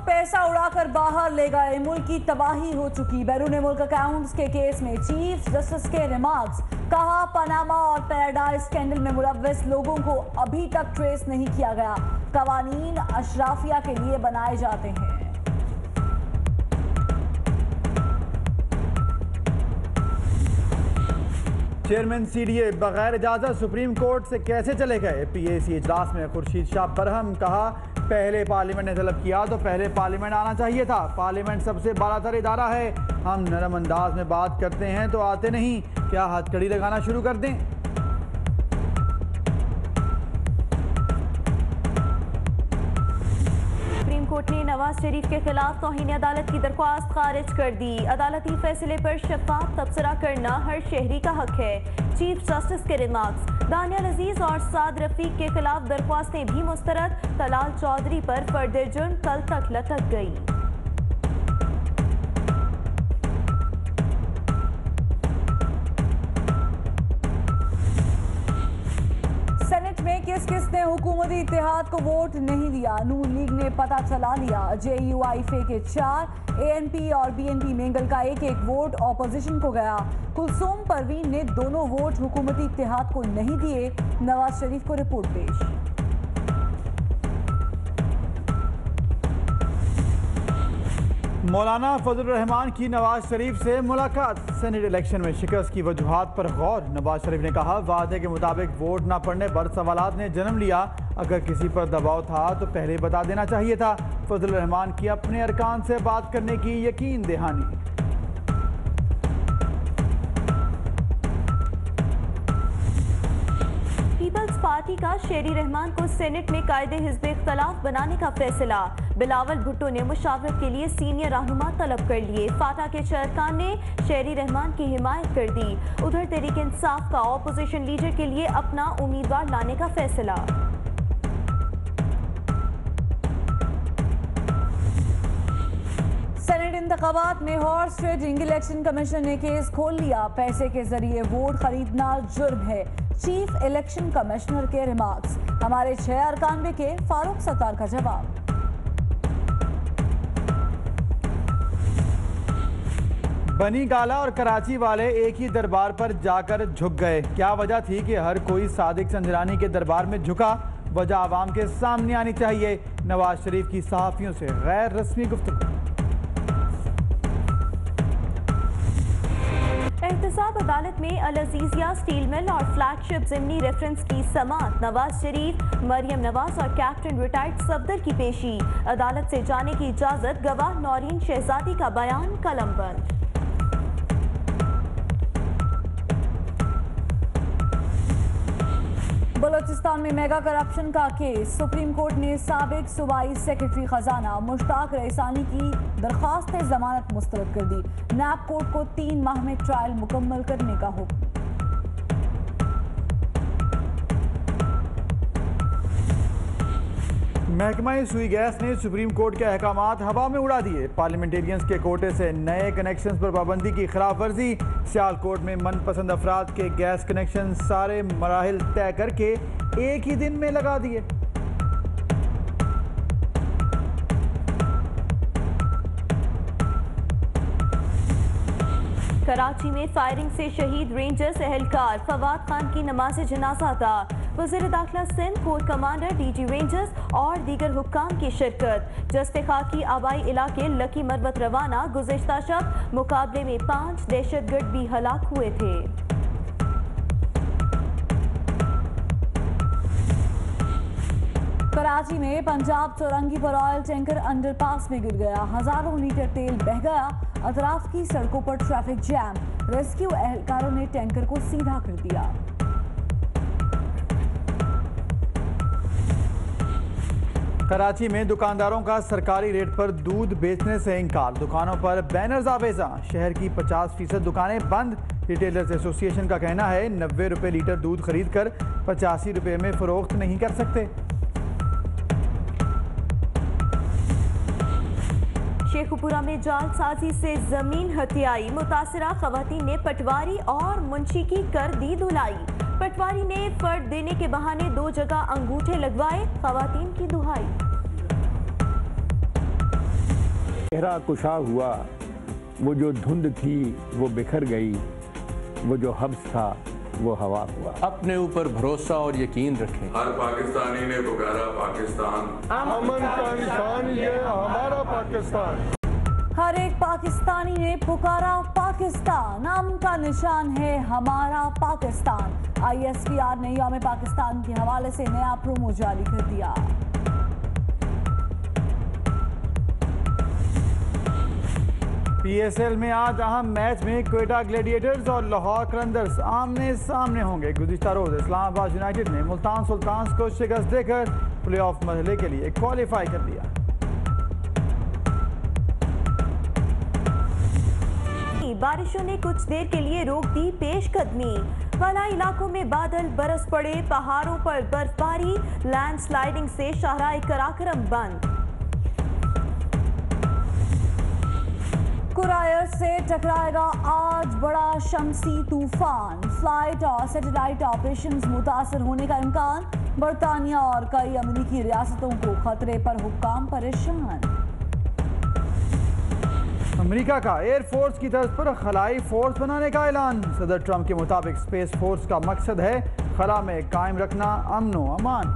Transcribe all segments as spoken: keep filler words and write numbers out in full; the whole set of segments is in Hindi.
पैसा उड़ाकर बाहर ले गए, मुल्क की तबाही हो चुकी। बैरून मुल्क अकाउंट्स के केस में चीफ जस्टिस के रिमार्क्स। कहा, पनामा और पैराडाइज स्कैंडल में मुलव्वस लोगों को अभी तक ट्रेस नहीं किया गया। कवानीन अशराफिया के लिए बनाए जाते हैं। चेयरमैन सीडीए बगैर इजाजत सुप्रीम कोर्ट से कैसे चले गए? पीएसी इजलास में खुर्शीद शाह बरहम। कहा, पहले पार्लियामेंट ने तलब किया तो पहले पार्लियामेंट आना चाहिए था। पार्लियामेंट सबसे बालातर इदारा है। हम नरम अंदाज में बात करते हैं तो आते नहीं। क्या हथकड़ी लगाना शुरू कर दें? सुप्रीम कोर्ट ने नवाज शरीफ के खिलाफ तौहीन अदालत की दरख्वास्त खारिज कर दी। अदालती फैसले पर शफाफ तबसरा करना हर शहरी का हक है। चीफ जस्टिस के रिमार्क्स। दानियल अजीज और साद रफीक के खिलाफ दरख्वास्तें भी मुस्तरद। तलाल चौधरी पर फर्द जुर्म कल तक लटक गई। सेनेट में किस किस ने हुकूमती इत्तेहाद को वोट नहीं दिया? नून लीग ने पता चला लिया। जेयूआईफे के चार, एएनपी और बीएनपी मेंगल का एक एक वोट ऑपोजिशन को गया। कुलसूम परवीन ने दोनों वोट हुकूमती इत्तेहाद को नहीं दिए। नवाज शरीफ को रिपोर्ट पेश। मौलाना फजल रहमान की नवाज शरीफ से मुलाकात। सेनेट इलेक्शन में शिकस्त की वजूहात पर गौर। नवाज शरीफ ने कहा, वादे के मुताबिक वोट न पड़ने पर सवालात ने जन्म लिया। अगर किसी पर दबाव था तो पहले बता देना चाहिए था। फजल रहमान की अपने अरकान से बात करने की यकीन दहानी। पीपल्स पार्टी का शेरी रहमान को सेनेट में कायदे हिज़्ब इख्तलाफ बनाने का फैसला। बिलावल भुट्टो ने मुशावरत के लिए सीनियर रहनुमा तलब कर लिए। फाटा के चेयरखान ने शेरी रहमान की हिमायत कर दी। उधर तहरीक इंसाफ का ऑपोजिशन लीडर के लिए अपना उम्मीदवार लाने का फैसला। सेनेट इंतखाबात में हॉर्स ट्रेडिंग। इलेक्शन कमीशन ने केस खोल लिया। पैसे के जरिए वोट खरीदना जुर्म है। चीफ इलेक्शन कमिश्नर के रिमार्क्स। हमारे छह अरकान बिके, फारूक सत्तार का जवाब। बनी गाला और कराची वाले एक ही दरबार पर जाकर झुक गए। क्या वजह थी कि हर कोई सादिक संजरानी के दरबार में झुका? वजह आवाम के सामने आनी चाहिए। नवाज शरीफ की सहाफियों से गैर रस्मी गुफ्तगू। एहतसाब अदालत में अल अजीजिया स्टील मिल और फ्लैगशिप जिमनी रेफरेंस की समाअत। नवाज शरीफ, मरियम नवाज और कैप्टन रिटायर्ड सफदर की पेशी। अदालत से जाने की इजाजत। गवाह नौरीन शहजादी का बयान कलमबंद। बलोचिस्तान में मेगा करप्शन का केस। सुप्रीम कोर्ट ने साबिक सूबाई सेक्रेटरी खजाना मुश्ताक रईसानी की दरख्वास्त जमानत मुस्तरद कर दी। नैब कोर्ट को तीन माह में ट्रायल मुकम्मल करने का हुक्म। महकमा सुई गैस ने सुप्रीम कोर्ट के अहकामात हवा में उड़ा दिए। पार्लियामेंटेरियंस के कोटे से नए कनेक्शंस पर पाबंदी की खिलाफ वर्जी। सियालकोट में मनपसंद अफराद के गैस कनेक्शन सारे मराहिल तय करके एक ही दिन में लगा दिए। कराची में फायरिंग से शहीद रेंजर्स एहलकार फवाद खान की नमाज जनाजा अदा। वज़ीर दाखिला Sindh, core commander, DG Rangers और दीगर हुक्काम की शिरकत। जस्ते खाकी आबाई इलाके लकी मरवत रवाना। गुज़िश्ता शब मुकाबले में पांच दहशतगर्द भी हलाक हुए थे। कराची में पंजाब चौरंगी पर ऑयल टैंकर अंडरपास में गिर गया। हजारों लीटर तेल बह गया। अतराफ की सड़कों पर ट्रैफिक जैम। रेस्क्यू एहलकारों ने टैंकर को सीधा कर दिया। कराची में दुकानदारों का सरकारी रेट पर दूध बेचने से इनकार। दुकानों पर बैनर्स आवेजा। शहर की पचास फीसद दुकानें बंद। रिटेलर्स एसोसिएशन का कहना है नब्बे रुपए लीटर दूध खरीद कर पचासी रुपए में फरोख्त नहीं कर सकते। शेखुपुरा में जालसाजी से जमीन हथियाई। मुतासिरा खवातीन ने पटवारी और मुंशी की कर दी धुलाई। पटवारी ने फर्द देने के बहाने दो जगह अंगूठे लगवाए। खवातीन की दुहाई। चेहरा कुशा हुआ, वो जो धुंध थी वो बिखर गई, वो जो हब्स था वो हवा हुआ। अपने ऊपर भरोसा और यकीन रखें। हर पाकिस्तानी ने पुकारा पाकिस्तान, अमन का निशान ये हमारा पाकिस्तान। हर एक पाकिस्तानी ने पुकारा पाकिस्तान, अमन का निशान है हमारा Pakistan. I S P R ने यौम पाकिस्तान के हवाले से नया प्रोमो जारी कर दिया। पी एस एल में आज अहम मैच में क्वेटा ग्लैडिएटर्स और लाहौर कलंदर्स आमने सामने होंगे। गुज़िश्ता रोज इस्लामाबाद यूनाइटेड ने मुल्तान सुल्तान्स को शिकस्त देकर प्लेऑफ मरहले के लिए क्वालिफाई कर लिया। बारिशों ने कुछ देर के लिए रोक दी पेशकदमी। वाला इलाकों में बादल बरस पड़े, पहाड़ों पर बर्फबारी, लैंडस्लाइडिंग से शाहराह कराकरम बंद। कुरायर से टकराएगा आज बड़ा शमसी तूफान, फ्लाइट और सैटेलाइट ऑपरेशंस मुतासर होने का इम्कान। बरतानिया और कई अमेरिकी रियासतों को खतरे पर हुक्काम परेशान। अमेरिका का एयरफोर्स की तर्ज पर खलाई फोर्स बनाने का ऐलान। सदर ट्रंप के मुताबिक स्पेस फोर्स का मकसद है खला में कायम रखना अमन व अमान।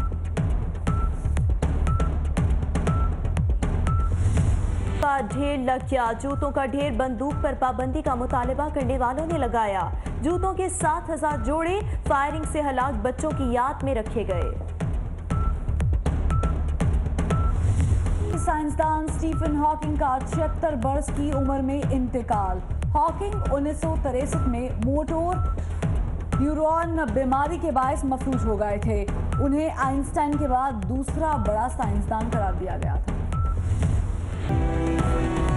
का ढेर लग गया, जूतों का ढेर बंदूक पर पाबंदी का मुतालबा करने वालों ने लगाया। जूतों के सात हजार जोड़े फायरिंग से हलाक बच्चों की याद में रखे गए। साइंसदान स्टीफन हॉकिंग का छिहत्तर बरस की उम्र में इंतकाल। हॉकिंग उन्नीस सौ तिरसठ में मोटोर न्यूरॉन बीमारी के बायस मफलूज हो गए थे। उन्हें आइंस्टाइन के बाद दूसरा बड़ा साइंसदान करार दिया गया था।